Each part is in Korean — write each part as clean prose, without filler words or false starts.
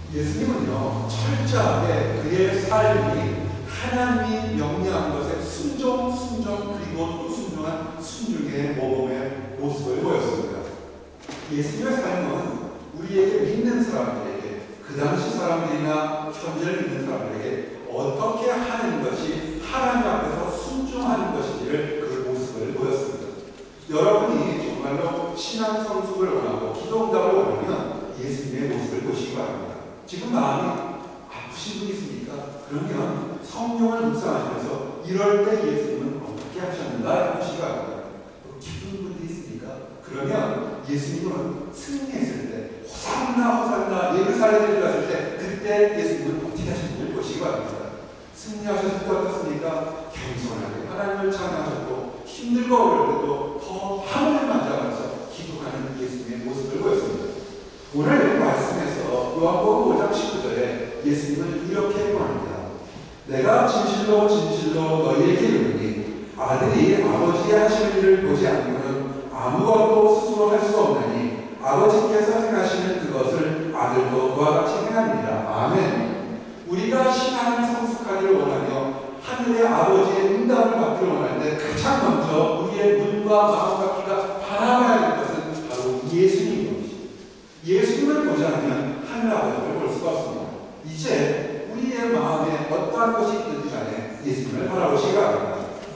예수님은요, 철저하게 그의 삶이 하나님이 명령한 것에 순종, 그리고 또 순종한 순종의 모범의 모습을 보였습니다. 예수님의 삶은 우리에게 믿는 사람들에게, 그 당시 사람들이나 현재를 믿는 사람들에게 어떻게 하는 것이 하나님 앞에서 순종하는 것인지를 그 모습을 보였습니다. 여러분이 정말로 신앙 성숙을 원하고 기도응답을 원하면 예수님의 모습을 보시기 바랍니다. 지금 마음이 아프신 분 있습니까? 그러면 성경을 묵상하시면서 이럴 때 예수님은 어떻게 하셨는가 보시기 바랍니다. 기쁜 분도 있습니까? 그러면 예수님은 승리했을 때, 호산나 예루살렘에 들어갔을 때, 그때 예수님은 어떻게 하셨는지 보시기 바랍니다. 승리하셨을 때 어떻습니까? 겸손하게 하나님을 찬양하셨고, 힘들고 어려울 때도 더 하늘을 만져가면서 기도하는 예수님의 모습을 보였습니다. 오늘 말씀에서 요한복음 5장 19절에 예수님은 이렇게 말합니다. 내가 진실로 너희에게 이르노니 아들이 아버지의 하시는 일을 보지 않고는 아무것도 스스로 할 수 없나니 아버지께서 행하시는 그것을 아들도 그와 같이 행하느니라. 아멘. 우리가 신앙을 성숙하기를 원하며 하늘의 아버지의 응답을 받기를 원할 때 가장 먼저 우리의 눈과 마음과 귀가 바라봐야 할 것은 바로 예수님입니다. 예수님을 보지 않으면 하늘 아버지를 볼 수가 없습니다. 이제 우리의 마음에 어떠한 것이 있든지 간에 예수님을 바라보시기 바랍니다.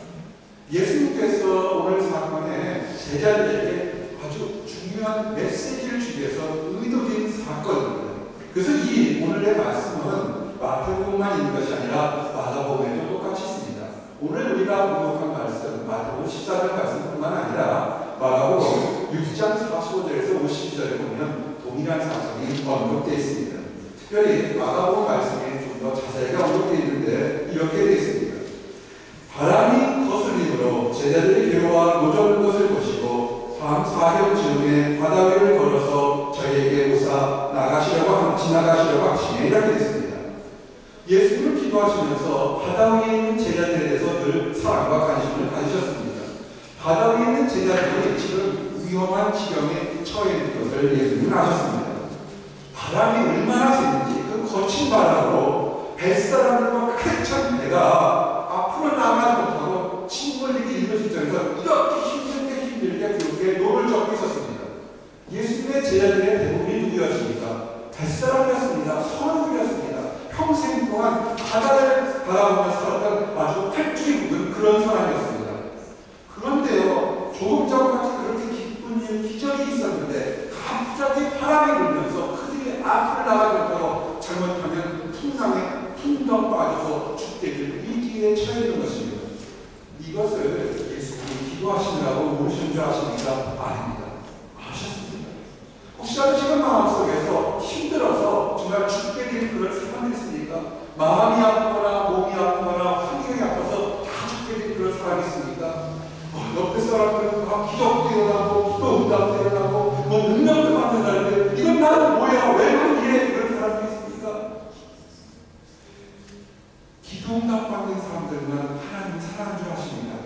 예수님께서 오늘 사건에 제자들에게 아주 중요한 메시지를 주기 위해서 의도된 사건입니다. 그래서 이 오늘의 말씀은 마태복음만 있는 것이 아니라 마가복음에도 똑같이 있습니다. 오늘 우리가 공독한 말씀, 마태복음 14절 말씀뿐만 아니라 마가복음 6장 45절에서 52절에 보면 동일한 사건이 언급되어 있습니다. 특별히 마가복음 말씀이 좀 더 자세하게 언급되어 있는데 이렇게 되어 있습니다. 바람이 거슬림으로 제자들이 괴로워 노젓는 것을 보시고 사흘 즈음에 바다 위를 걸어서 저희에게 오사 지나가시려고 하시니 이렇게 됐습니다. 예수님을 기도하시면서 바다 위에 있는 제자들에 대해서 늘 사랑과 관심을 가지셨습니다. 바다 위에 있는 제자들이 지금 위험한 지경에 처해 있는 것을 예수님은 아셨습니다. 바람이 얼마나 세는지 그 거친 바람으로 뱃사람들과 가득 찬 배가 앞으로 나가지 못하고 침몰리기 이른 직전에서 이렇게 힘들게 그렇게 노를 젓고 있었습니다. 예수님의 제자들의 대부분이 누구였습니까? 뱃사람이었습니다. 선원이었습니다. 평생 동안 바다를 바라보며 살았던 아주 팔뚝이 묻은 그런 사람이었습니다. 그런데요, 조금 전까지 그렇게 기쁜 일, 기적이 있었는데 갑자기 바람이 불면서 그들이 앞을 나가지 못하고 잘못하면 풍랑에 퉁덩 빠져서 죽게 될 위기에 처해 있는 것입니다. 이것을 예수님이 기도하시느라고 모르신 줄 아십니까? 아닙니다. 아셨습니다. 혹시라도 지금 마음속에서 힘들어서 정말 죽게 될 그런 사람이 있습니까? 마음이 아프거나 몸이 아프거나 환경이 아파서 다 죽게 될 그런 사람이 있습니까? 옆에 사람들은 막 기적도 일어나고 기도 응답도 일어나고 능력도 받는다는데 이건 나는 뭐야? 왜 나는 이래? 그런 사람이 있습니까? 기도 응답 받는 사람들은 하나님 사랑한 줄 아십니다.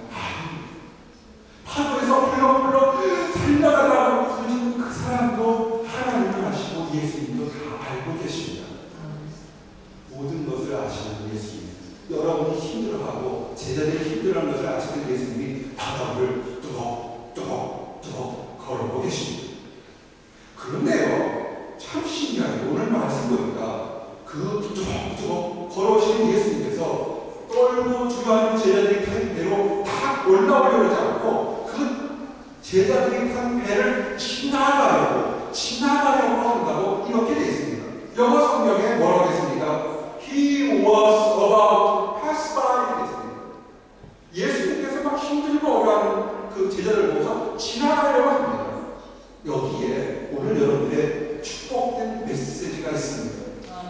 파도에서 펄럭펄럭 살려달라고 부르시는 그 사람도 하나님을 아시고 예수님도 다 알고 계십니다. 모든 것을 아시는 예수님, 여러분이 힘들어하고 제자들이 힘들어하는 것을 아시는 예수님이 바다를 뚜벅 걸어오고 계십니다. 그런데요, 참 신기하게 오늘 말씀 보니까 그 뚜벅 걸어오시는 예수님께서 떨고 주저하는 제자들이 탄 배로 탁 올라오려고 하지 않고 그 제자들이 탄 배를 지나가려고 한다고 이렇게 되어 있습니다. 영어 성경에 뭐라고 했습니까? He was about to pass by 이렇게 했습니다. 예수님께서 막 힘들고 어려워하는 그 제자를 보고서 지나가려고 합니다. 여기에 오늘 여러분의 축복된 메시지가 있습니다.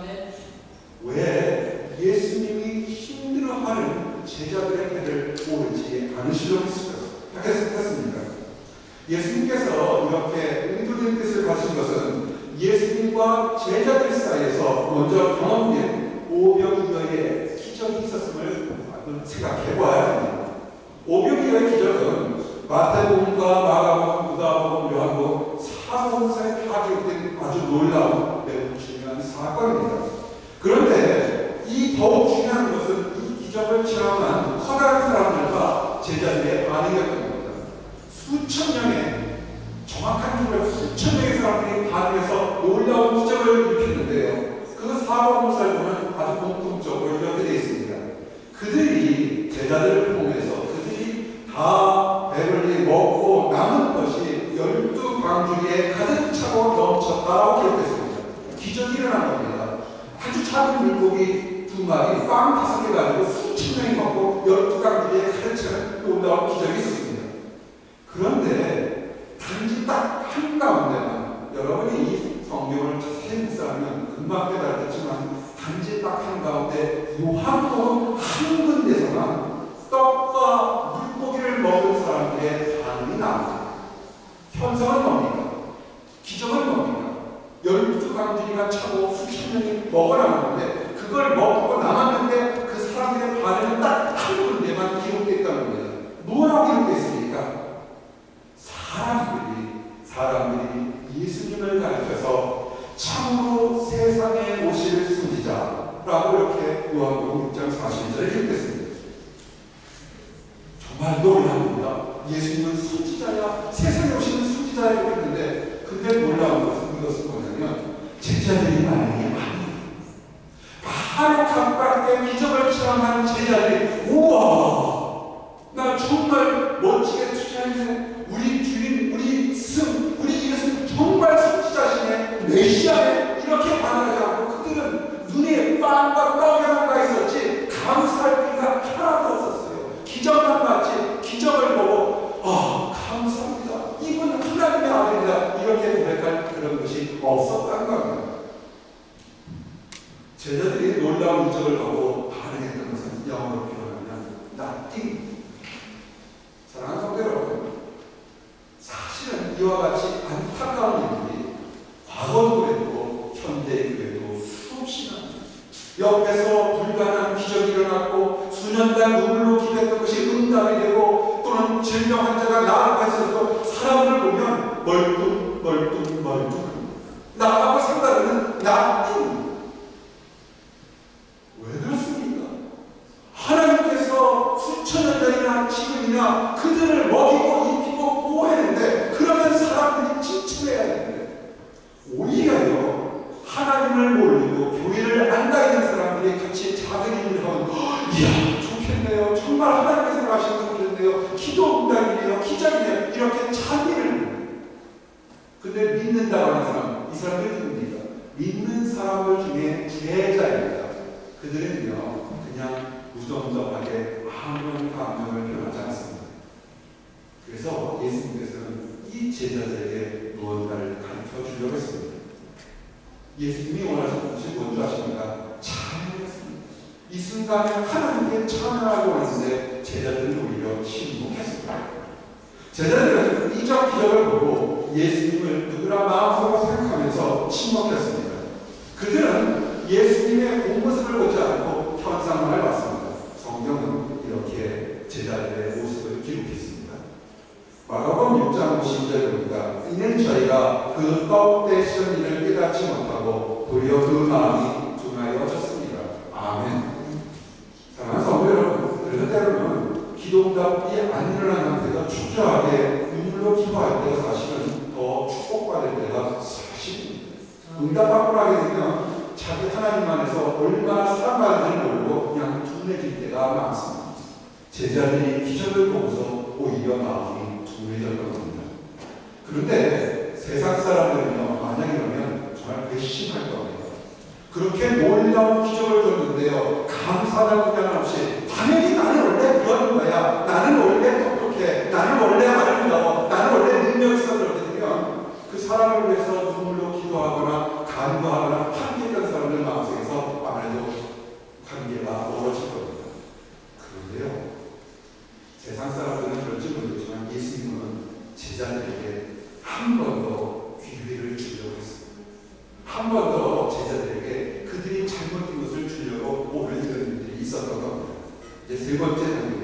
왜 예수님이 힘들어하는 제자들의 배를 오르지 않으시려고 했습니까? 예수님께서 이렇게 의도된 뜻을 가진 것은 예수님과 제자들 사이에서 먼저 경험된 오병이어의 기적이 있었음을 생각해 보아야 합니다. 오병이어의 기적은 마태복음과 마가복음, 누가복음, 요한복음, 사복음서에 다 기록된 있는 아주 놀라운 매우 중요한 사건입니다. 그런데 이 더욱 중요한 것은 이 기적을 체험한 커다란 사람들과 제자들의 반응이었던 겁니다. 수천 명의, 정확한 기록으로 수천 명의 사람들이 반응해서 놀라운 기적을 일으켰는데요. 그 사건 모습을 아주 공통적으로 이렇게 되어 있습니다. 그들이 제자들을 통해서 그들이 다 배불리 먹고 남은 것이 12광주리에 가득 차고 넘쳤다고 기록했습니다. 기적이 일어난 겁니다. 아주 작은 물고기 2마리, 빵 5개 가지고 수천 명이 먹고 12광주리에 가득 차는 놀라운 기적이 있었습니다. 그런데 단지 딱 한가운데만, 여러분이 이 성경을 자세히 묵상하면 금방 깨달았지만 단지 딱 한가운데 요한복음 한 군데서만 떡과 물고기를 먹은 사람들의 반응이 나옵니다. 현상은 뭡니까? 기적은 뭡니까? 12광주리가 차고 수천 명이 먹어나왔는데 그걸 먹고 남았는데 그 사람들의 반응은 딱 한 군데만 기록되어 있다는 겁니다. 뭐라고 기록되어 있습니까? 사람들이 예수님을 가르쳐서 참으로 세상에 오실 선지자라고 이렇게 요한복음 6장 40절에 기록됐습니다. 정말 놀랍니다. 예수님은 선지자야, 세상에 오시는 선지자야 이렇게 했는데, 근데 놀라운 것은 이것은 뭐냐면 제자들이 반응이 아니에요. 바로 가깝게 기적을 체험한 제자들이 우와, 나 정말 멋지게 투자했네. 우리 주인, 우리 스, 우리 예수 정말 선지자시네, 메시아네, 이렇게 반응하지 않고 그들은 눈에 빵과 떡이 하나가 있었지 감사할 필요가 하나도 없었어요. 기적만 봤지 기적을 보고 감사합니다, 이분 하나님의 아들이다, 이렇게 고백할 그런 것이 없었다는 겁니다. 제자들이 놀라운 기적을 보고 반응했던 것은 영어로 표현하면 nothing. 사랑하는 성도 여러분, 사실은 이와 같이 안타까운 일들이 과거도 그랬고 현대의 교회도 수없이 나옵니다. 옆에서 불가능한 기적이 일어났고 수년간 눈물로 기도했던 것이 응답이 되고, 또는 질병 환자가 나아가 있어도 사람을 보면 멀뚱 나하고 상관없는 nothing. 왜 그렇습니까? 하나님께서 수천 년 전이나 지금이나 그들을 먹이고 입히고 보호했는데, 그러면 사람들이 지쳐해야 되는데, 오히려요 하나님을 모르고 교회를 안 다니는 사람들이 같이 작은 일을 하면 이야 좋겠네요, 정말 하나님께서 하시면 좋겠네요, 기도 응답이네요, 기적이네요, 이렇게 자기를. 근데 믿는다고 하는 사람, 이 사람들이 누굽니까? 믿는 사람들 중에 제자입니다. 그들은요 그냥 무덤덤하게 아무런 감정을 표현하지 않습니다. 그래서 예수님께서는 이 제자들에게 무언가를 가르쳐 주려고 했습니다. 예수님이 원하시는 것이 뭔지 아십니까? 찬양했습니다. 이 순간에 하나님께 찬양하고 하는데 제자들은 오히려 침묵했습니다. 제자들은 이적 기적을 보고 예수님을 누구나 마음속으로 생각하면서 침묵했습니다. 그들은 예수님의 본 모습을 보지 않고 현상만을 봤습니다. 성경은 이렇게 제자들의 모습을 기록했습니다. 마가복음 6장 50절에 보니까 이는 저희가 그 떡 대신 일을 깨닫지 못하고 도리어 그 마음이 둔하여졌습니다. 아멘. 사랑하는 성도 여러분, 그런 때로는 기도응답이 안 일어나는 때가 초조하게 눈물로 기도할 때가 사실은 더 축복받을 때가 사실입니다. 응답받고 나게 되면 자기 하나님 안에서 얼마나 사랑받는지를 모르고 그냥 둔해질 때가 많습니다. 제자들이 기적을 보고서 오히려 마음이 둔해졌던 겁니다. 그런데 세상 사람들은요, 만약이라면 정말 괘씸할 겁니다. 그렇게 놀라운 기적을 줬는데요, 감사나 구경 없이 당연히 나는 원래 그런 거야, 나는 원래 똑똑해, 나는 원래 아름다워, 나는 원래 능력 있어, 그렇게 되면 그 사람을 위해서 눈물로 기도하거나 간구하거나 함께했던 사람들 마음속에서 아무래도 관계가 멀어질 겁니다. 그런데요, 세상 사람들은 그럴지 모르겠지만 예수님은 제자들에게 한 번 더 기회를 주려고 했습니다. 한 번 더 제자들에게 그들이 잘못된 것을 주려고 오히려 이런 일들이 있었던 겁니다. 이제 세 번째 단계